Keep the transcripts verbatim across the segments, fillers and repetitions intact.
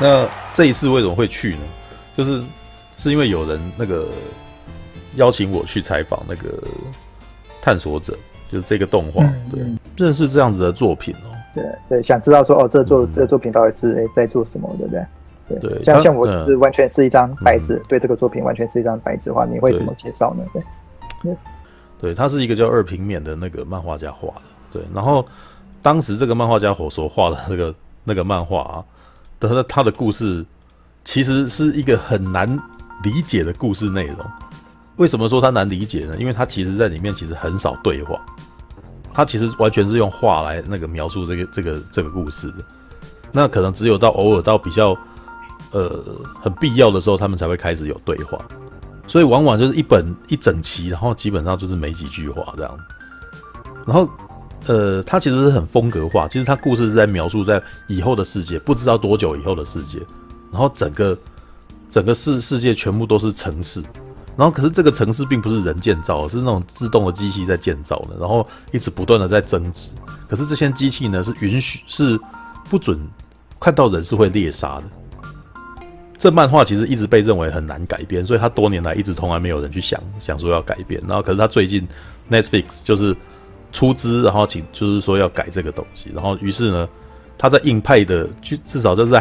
那这一次为什么会去呢？就是是因为有人那个邀请我去采访那个探索者，就是这个动画，嗯、对、嗯，认识这样子的作品哦。 对对，想知道说哦，这作、嗯、这个作品到底是诶在做什么，对不对？对，对像像我是完全是一张白纸、嗯，对这个作品完全是一张白纸的话，你会怎么介绍呢？对， 对，对，他是一个叫二平面的那个漫画家画的，对，然后当时这个漫画家所所画的那个那个漫画啊，的他的故事其实是一个很难理解的故事内容。为什么说它难理解呢？因为它其实在里面其实很少对话，它其实完全是用画来那个描述这个这个这个故事的。那可能只有到偶尔到比较呃很必要的时候，他们才会开始有对话。所以往往就是一本一整期，然后基本上就是没几句话这样。然后呃，它其实是很风格化，其实它故事是在描述在以后的世界，不知道多久以后的世界。然后整个整个世世界全部都是城市。然后可是这个城市并不是人建造的，是那种自动的机器在建造的，然后一直不断的在增值。可是这些机器呢是允许是不准看到人是会猎杀的。这漫画其实一直被认为很难改编，所以他多年来一直从来没有人去想想说要改编。然后可是他最近 Netflix 就是出资，然后请就是说要改这个东西。然后于是呢，他在硬派的至少就是在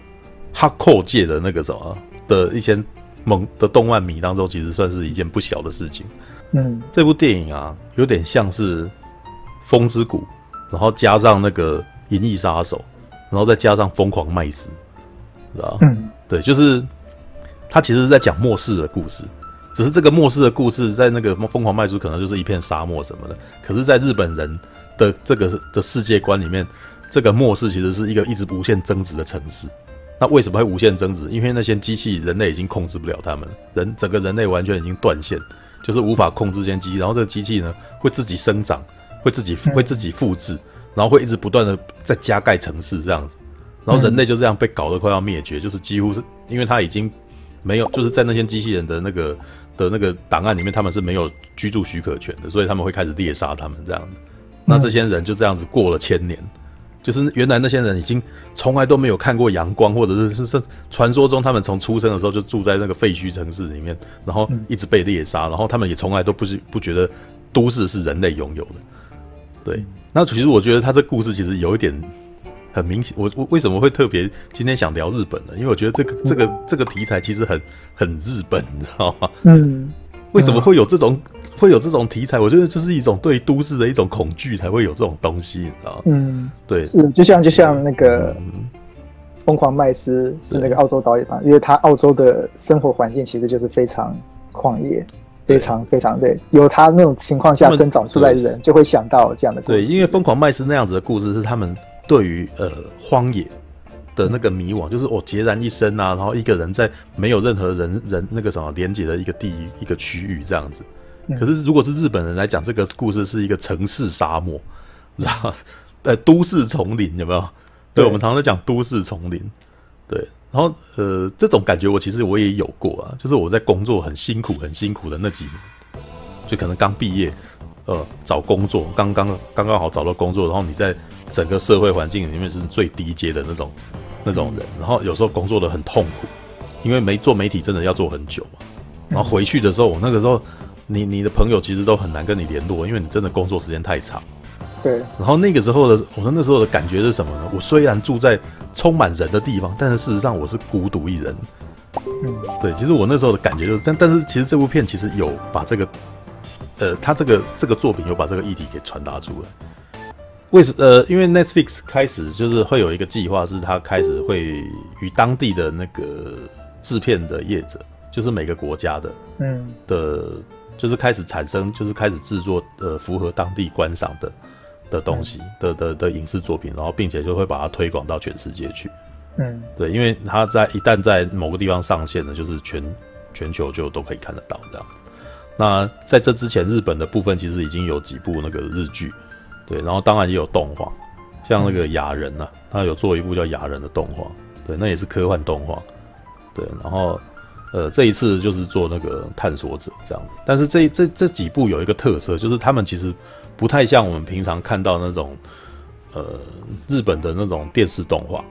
Hardcore 界的那个什么的一些猛的动漫迷当中，其实算是一件不小的事情。嗯，这部电影啊，有点像是《风之谷》，然后加上那个《银翼杀手》，然后再加上《疯狂麦斯》，知道？嗯，对，就是他其实是在讲末世的故事，只是这个末世的故事在那个《疯狂麦斯》可能就是一片沙漠什么的，可是，在日本人的这个的世界观里面，这个末世其实是一个一直无限增值的城市。那为什么会无限增值？因为那些机器人类已经控制不了他们，人整个人类完全已经断线，就是无法控制这些机器。然后这个机器呢，会自己生长，会自己会自己复制，然后会一直不断的在加盖城市这样子。然后人类就这样被搞得快要灭绝，就是几乎是因为他已经没有，就是在那些机器人的那个的那个档案里面，他们是没有居住许可权的，所以他们会开始猎杀他们这样子。那这些人就这样子过了千年。就是原来那些人已经从来都没有看过阳光，或者是是传说中他们从出生的时候就住在那个废墟城市里面，然后一直被猎杀，然后他们也从来都不是不觉得都市是人类拥有的。对，那其实我觉得他这故事其实有一点很明显，我我为什么会特别今天想聊日本呢？因为我觉得这个这个这个题材其实很很日本，你知道吗？嗯。为什么会有这种会有这种题材？我觉得这是一种对都市的一种恐惧才会有这种东西，你知道吗？嗯，对， 是就像就像那个疯狂麦斯是那个澳洲导演嘛，因为他澳洲的生活环境其实就是非常旷野，非常非常对，有他那种情况下生长出来的人就会想到这样的故事。 对，因为疯狂麦斯那样子的故事是他们对于呃荒野的那个迷惘，就是我孑然一身啊，然后一个人在没有任何人人那个什么连接的一个地一个区域这样子。可是如果是日本人来讲，这个故事是一个城市沙漠，你知道吗？呃，都市丛林有没有？对，我们常常在讲都市丛林。对，然后呃，这种感觉我其实我也有过啊，就是我在工作很辛苦很辛苦的那几年，就可能刚毕业，呃，找工作，刚刚刚刚好找到工作，然后你在整个社会环境里面是最低阶的那种那种人，然后有时候工作的很痛苦，因为没做媒体真的要做很久嘛。然后回去的时候，我那个时候，你你的朋友其实都很难跟你联络，因为你真的工作时间太长。 对。 然后那个时候的我那时候的感觉是什么呢？我虽然住在充满人的地方，但是事实上我是孤独一人。嗯，对。其实我那时候的感觉就是，但但是其实这部片其实有把这个，呃，他这个这个作品有把这个议题给传达出来。为什呃，因为 Netflix 开始就是会有一个计划，是他开始会与当地的那个制片的业者，就是每个国家的，嗯的，就是开始产生，就是开始制作呃符合当地观赏的的东西的的的影视作品，然后并且就会把它推广到全世界去。嗯，对，因为它在一旦在某个地方上线了，就是全全球就都可以看得到这样子。那在这之前，日本的部分其实已经有几部那个日剧。对，然后当然也有动画，像那个雅人啊，他有做一部叫雅人的动画，对，那也是科幻动画，对，然后呃这一次就是做那个探索者这样子，但是这这这几部有一个特色，就是他们其实不太像我们平常看到那种呃日本的那种电视动画，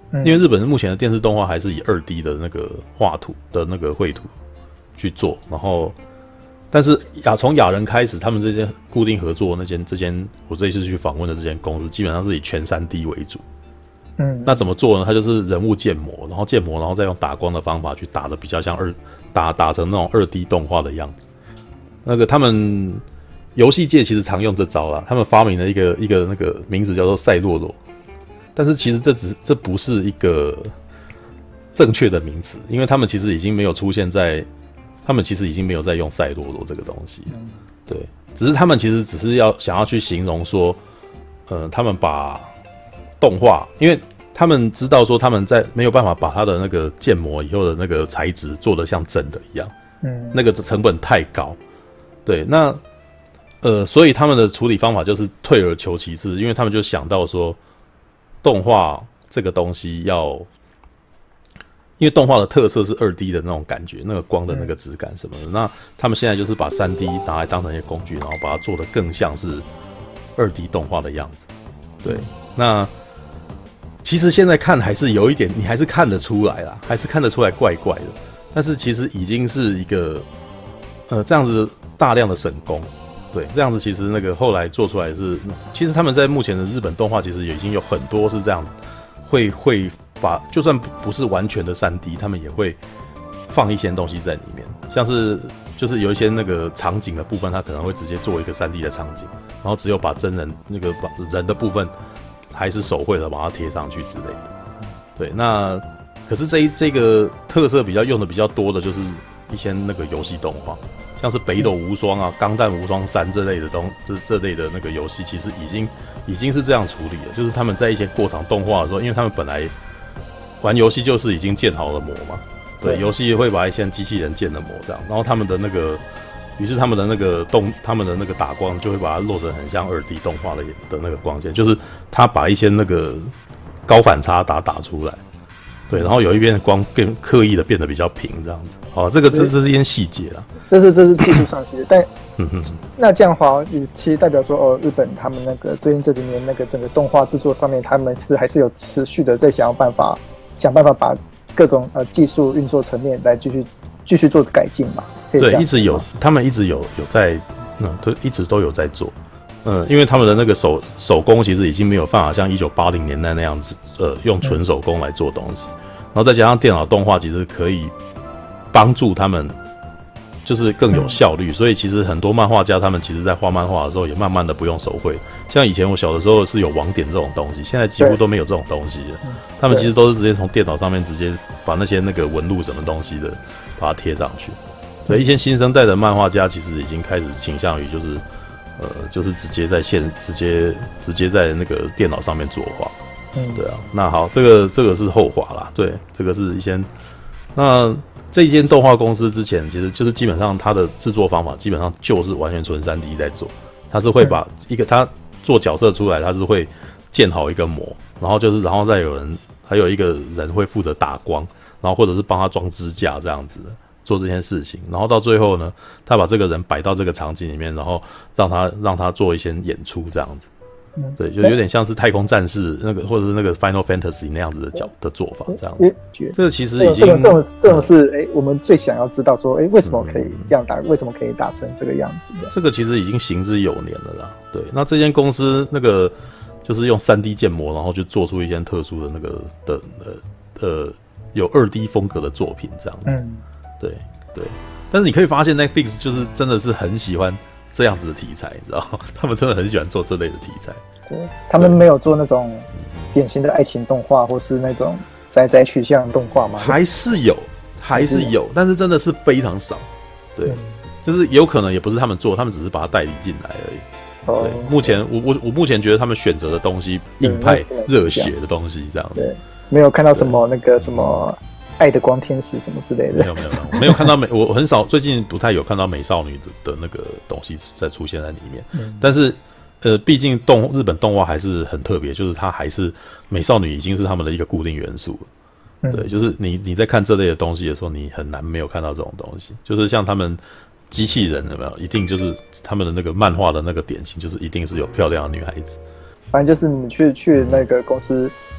嗯、 因为日本目前的电视动画还是以二 D 的那个画图的那个绘图去做，然后但是亚从亚人开始，他们这间固定合作那间这间我这一次去访问的这间公司，基本上是以全 三 D 为主。 嗯， 那怎么做呢？它就是人物建模，然后建模，然后再用打光的方法去打的比较像二打打成那种二 D 动画的样子。那个他们游戏界其实常用这招啦，他们发明了一个一个那个名字叫做赛洛罗，但是其实这只这不是一个正确的名词，因为他们其实已经没有出现在，他们其实已经没有在用赛洛罗这个东西，对，只是他们其实只是要想要去形容说，呃，他们把动画，因为他们知道说他们在没有办法把它的那个建模以后的那个材质做得像真的一样，嗯，那个成本太高，对，那呃，所以他们的处理方法就是退而求其次，因为他们就想到说，动画这个东西要，因为动画的特色是二 D 的那种感觉，那个光的那个质感什么的，嗯、那他们现在就是把三 D 拿来当成一些工具，然后把它做得更像是二 D 动画的样子，对，那。其实现在看还是有一点，你还是看得出来啦，还是看得出来怪怪的。但是其实已经是一个，呃，这样子大量的省工，对，这样子其实那个后来做出来是，其实他们在目前的日本动画其实也已经有很多是这样，会会把就算不是完全的 三 D， 他们也会放一些东西在里面，像是就是有一些那个场景的部分，他可能会直接做一个 三 D 的场景，然后只有把真人那个把人的部分。还是手绘的把它贴上去之类的，对。那可是这一这个特色比较用的比较多的就是一些那个游戏动画，像是北斗无双啊、钢弹无双三这类的东这这类的那个游戏，其实已经已经是这样处理了。就是他们在一些过场动画的时候，因为他们本来玩游戏就是已经建好了模嘛，对，游戏会把一些机器人建的模这样，然后他们的那个。于是他们的那个动，他们的那个打光就会把它落成很像二 D 动画的的那个光线，就是他把一些那个高反差打打出来，对，然后有一边的光更刻意的变得比较平，这样子。好，这个这这是一件细节啦， 这是这是技术上细节，但嗯哼，那这样的话，其实代表说哦，日本他们那个最近这几年那个整个动画制作上面，他们是还是有持续的在想要办法想办法把各种呃技术运作层面来继续继续做改进嘛。 对，一直有，他们一直有有在，嗯，都一直都有在做，嗯，因为他们的那个手手工其实已经没有办法像一九八零年代那样子，呃，用纯手工来做东西，然后再加上电脑动画，其实可以帮助他们，就是更有效率。所以其实很多漫画家他们其实在画漫画的时候，也慢慢的不用手绘。像以前我小的时候是有网点这种东西，现在几乎都没有这种东西了。他们其实都是直接从电脑上面直接把那些那个纹路什么东西的，把它贴上去。所以一些新生代的漫画家其实已经开始倾向于就是，呃，就是直接在线，直接直接在那个电脑上面作画。嗯，对啊。那好，这个这个是后话啦。对，这个是一些。那这一间动画公司之前其实就是基本上它的制作方法基本上就是完全纯 三 D 在做，它是会把一个它做角色出来，它是会建好一个模，然后就是然后再有人还有一个人会负责打光，然后或者是帮他装支架这样子的。做这件事情，然后到最后呢，他把这个人摆到这个场景里面，然后让他让他做一些演出这样子，对，就有点像是太空战士那个或者是那个 Final Fantasy 那样子的角的做法这样子。这个其实已经这种这种这种是哎、欸，我们最想要知道说，哎、欸，为什么可以这样打？为什么可以打成这个样子的？ 这个其实已经行之有年了啦。对，那这间公司那个就是用 三 D 建模，然后就做出一些特殊的那个的呃呃有二 D 风格的作品这样子。嗯。对对，但是你可以发现 Netflix 就是真的是很喜欢这样子的题材，你知道吗？他们真的很喜欢做这类的题材。 对，他们没有做那种典型的爱情动画，或是那种宅宅取向动画吗？ 还是有，还是有，但是真的是非常少。对，嗯、就是有可能也不是他们做，他们只是把它代理进来而已。哦、对，目前我我我目前觉得他们选择的东西，硬派热血的东西这样子。 对，没有看到什么那个什么。爱的光天使什么之类的， 没有没有没有没有看到美，我很少最近不太有看到美少女的的那个东西在出现在里面。嗯、但是呃，毕竟动日本动画还是很特别，就是它还是美少女已经是他们的一个固定元素了。嗯、对，就是你你在看这类的东西的时候，你很难没有看到这种东西。就是像他们机器人有没有？一定就是他们的那个漫画的那个典型，就是一定是有漂亮的女孩子。 反正就是你去去那个公司。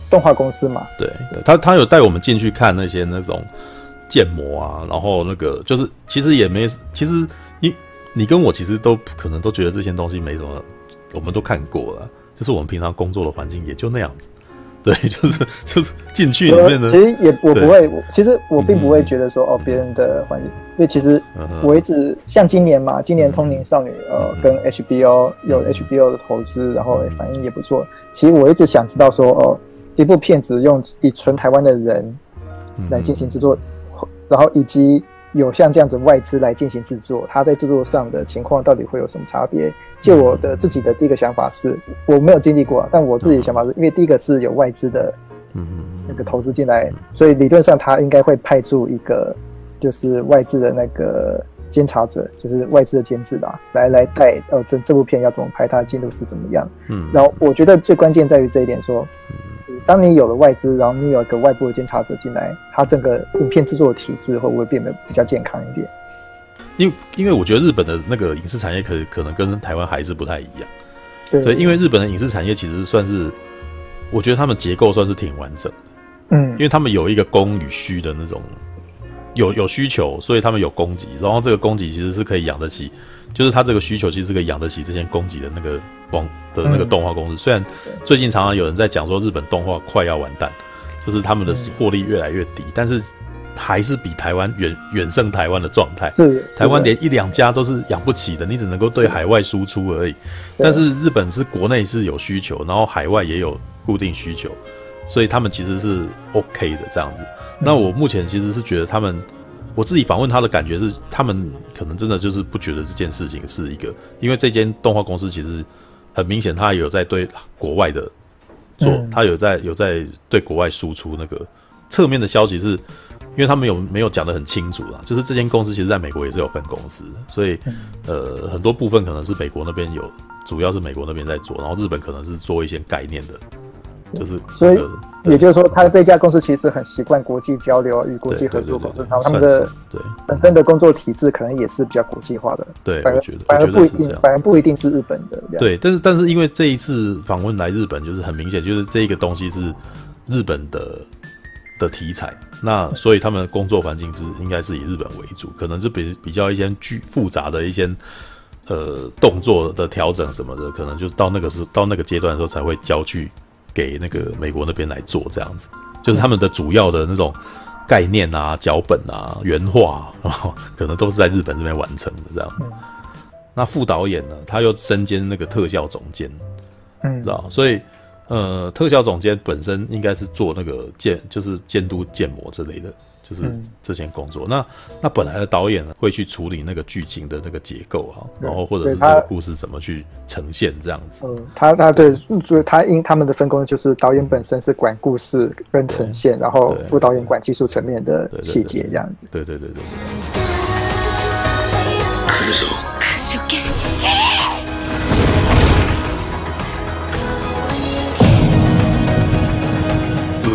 动画公司嘛。 对，他他有带我们进去看那些那种建模啊，然后那个就是其实也没，其实你你跟我其实都可能都觉得这些东西没什么，我们都看过了，就是我们平常工作的环境也就那样子。对，就是就是进去里面的， 其实也我不会，其实我并不会觉得说、嗯、哦别人的环境，因为其实我一直、嗯、像今年嘛，今年《通灵少女》呃、嗯、跟 H B O 有 H B O 的投资，然后反应也不错。其实我一直想知道说哦，一部片子用以纯台湾的人来进行制作，嗯、然后以及有像这样子外资来进行制作，它在制作上的情况到底会有什么差别？就我的自己的第一个想法是，我没有经历过，但我自己的想法是，因为第一个是有外资的那个投资进来，所以理论上他应该会派驻一个就是外资的那个监察者，就是外资的监制吧，来来带呃这这部片要怎么拍，它的进度是怎么样。嗯，然后我觉得最关键在于这一点说，当你有了外资，然后你有一个外部的监察者进来，它整个影片制作的体制会不会变得比较健康一点？ 因为因为我觉得日本的那个影视产业可可能跟台湾还是不太一样， 对， 对，因为日本的影视产业其实算是，我觉得他们结构算是挺完整的， 嗯， 因为他们有一个供与需的那种，有有需求，所以他们有供给，然后这个供给其实是可以养得起，就是他这个需求其实是可以养得起这些供给的那个网的那个动画公司。嗯、虽然最近常常有人在讲说日本动画快要完蛋，就是他们的获利越来越低，嗯、但是还是比台湾远远胜台湾的状态。 是， 台湾连一两家都是养不起的，你只能够对海外输出而已。但是日本是国内是有需求，然后海外也有固定需求，所以他们其实是 OK 的这样子。嗯、那我目前其实是觉得他们，我自己访问他的感觉是，他们可能真的就是不觉得这件事情是一个，因为这间动画公司其实很明显，他有在对国外的做，嗯、他有在有在对国外输出那个侧面的消息是。因为他们有没有讲得很清楚啦，就是这间公司其实在美国也是有分公司的，所以呃很多部分可能是美国那边有，主要是美国那边在做，然后日本可能是做一些概念的，就是、那个、所以也就是说，他这家公司其实很习惯国际交流与国际合作公司，然后他们的本身的工作体制可能也是比较国际化的。 对， 反而我觉得反而不一定，反而不一定是日本的。 对，但是但是因为这一次访问来日本，就是很明显，就是这一个东西是日本的。的题材，那所以他们的工作环境是应该是以日本为主，可能是比比较一些巨复杂的一些呃动作的调整什么的，可能就是到那个时到那个阶段的时候才会交去给那个美国那边来做这样子，就是他们的主要的那种概念啊、脚本啊、原画啊，然后可能都是在日本这边完成的这样。嗯、那副导演呢，他又身兼那个特效总监，嗯，知道，所以。呃，特效总监本身应该是做那个建，就是监督建模之类的，就是这些工作。嗯、那那本来的导演呢，会去处理那个剧情的那个结构啊，然后或者是这个故事怎么去呈现这样子。 嗯，他他对，所以他因他们的分工就是导演本身是管故事跟呈现，然后副导演管技术层面的细节这样子。 对对对对。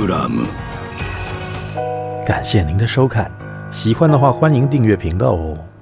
感谢您的收看，喜欢的话欢迎订阅频道哦。